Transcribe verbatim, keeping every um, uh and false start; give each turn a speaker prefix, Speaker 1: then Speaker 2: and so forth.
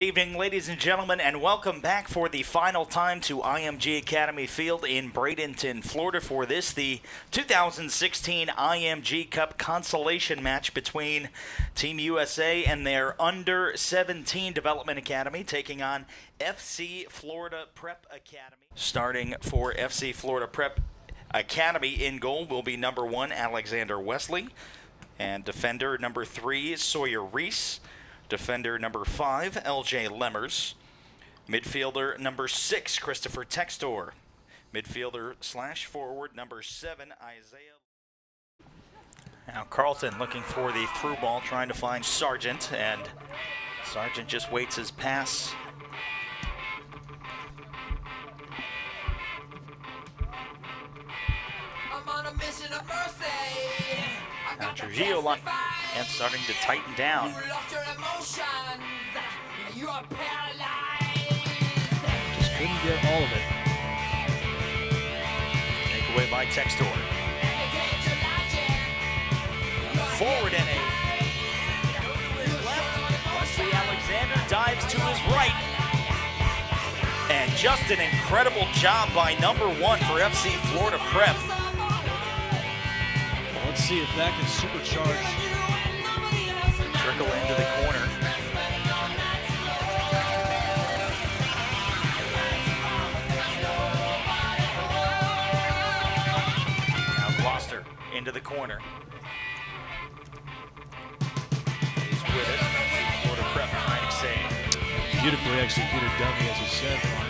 Speaker 1: Good evening, ladies and gentlemen, and welcome back for the final time to I M G Academy Field in Bradenton, Florida for this, the two thousand sixteen I M G Cup consolation match between Team U S A and their under seventeen Development Academy taking on F C Florida Prep Academy. Starting for F C Florida Prep Academy in goal will be number one, Alexander Wesley, and defender number three, Sawyer Reese. Defender number five, L J Lemmers. Midfielder number six, Christopher Textor. Midfielder slash forward number seven, Isaiah. Now Carlton looking for the through ball, trying to find Sargent, and Sargent just waits his pass.
Speaker 2: I'm on a mission of mercy.
Speaker 1: Now Trujillo line and starting to tighten down.
Speaker 2: You lost your emotions. You are paralyzed.
Speaker 3: Just couldn't get all of it.
Speaker 1: Take away by Textor. Forward and a left. Wesley Alexander dives to his right. And just an incredible job by number one for F C Florida Prep.
Speaker 3: Let's see if that can supercharge.
Speaker 1: Trickle into the corner. Now Gloucester into the corner. He's with it. Florida Prep trying to save.
Speaker 3: Beautifully executed dummy, as you said.